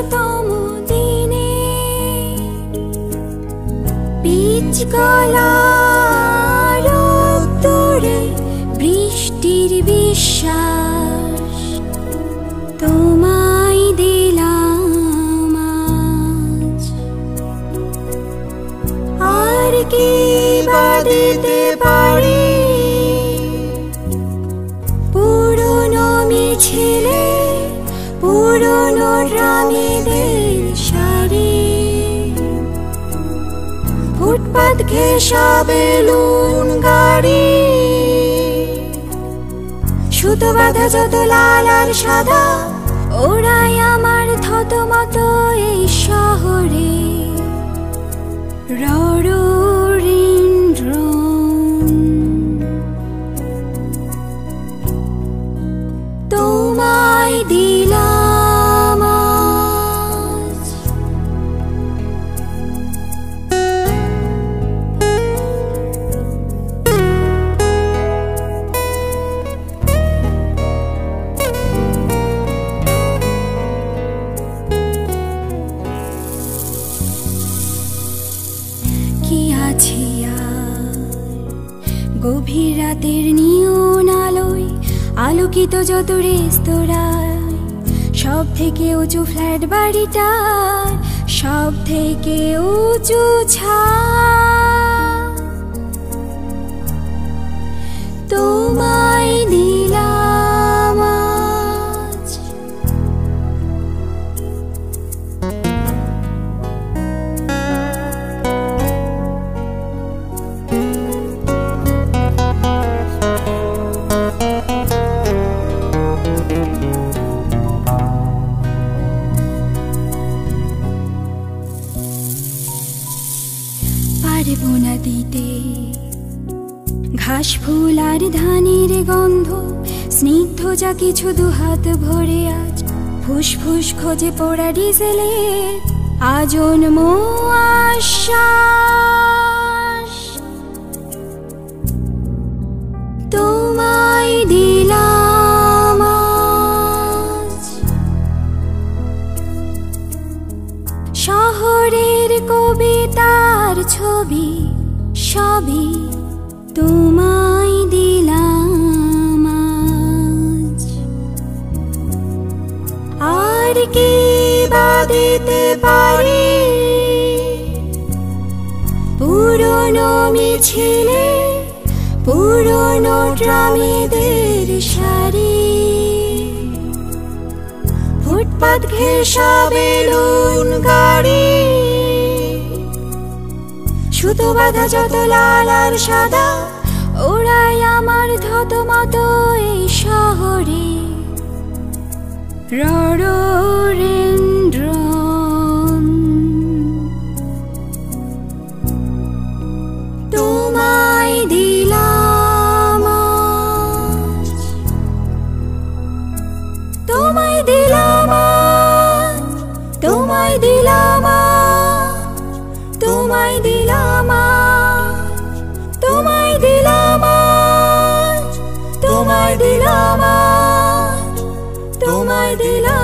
শততম দিনে বীজ গলা রোদ্দুরে বৃষ্টির বিশ্বাস তোমায় দিলাম আজ। আর কি বা দিতে পারি পুরনো মিছিলে পুরনো ড্রামেদের শাড়ি, ফুটপাত ঘেঁষা বেলুন গাড়ি, সুতো বাঁধা যত লাল আর সাদা ওরাই আমার থতমত এই শহরে। রডোডেনড্রন তোমায় দিলাম আজ। কি আছে আর গভীর রাতের নিয়ন আলোয় আলোকিত যত রেস্তোরাঁয়, সব থেকে উঁচু ফ্ল্যাট বাড়িটা, সব থেকে উঁচু ছাদ তোমায় দিলাম আজ। পারবো না দিতে ঘাস ফুল আর ধানের গন্ধ, স্নিগ্ধ যা কিছু দুহাত ভরে আজ ফুসফুস খোঁজে পোড়া ডিজেলে আজন্ম আশ্বাস তোমায় দিলাম আজ। শহরের কবিতার ছবি সবই তোমায় দিলাম আজ। আর কি বা দিতে পারি পুরনো মিছিলে পুরনো ড্রামেদের শাড়ি, ফুটপাত ঘেঁষা বেলুন গাড়ি, সুতো বাঁধা যত লাল আর সাদা ওরাই আমার থতমত এই শহরে। রডোডেনড্রন তোমায় দিলাম আজ। তোমায় দিলাম আজ, তোমায় দিলাম আজ, তোমায় দিলাম আজ, তোমায় দিলাম আজ, তোমায় দিলাম আজ, তোমায় দিলাম।